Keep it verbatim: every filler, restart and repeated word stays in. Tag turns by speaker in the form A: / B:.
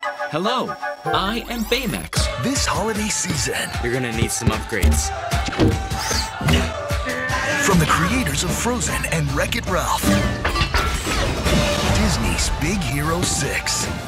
A: Hello, I am Baymax.
B: This holiday season,
A: You're gonna need some upgrades.
B: from the creators of Frozen and Wreck-It Ralph, Disney's Big Hero six.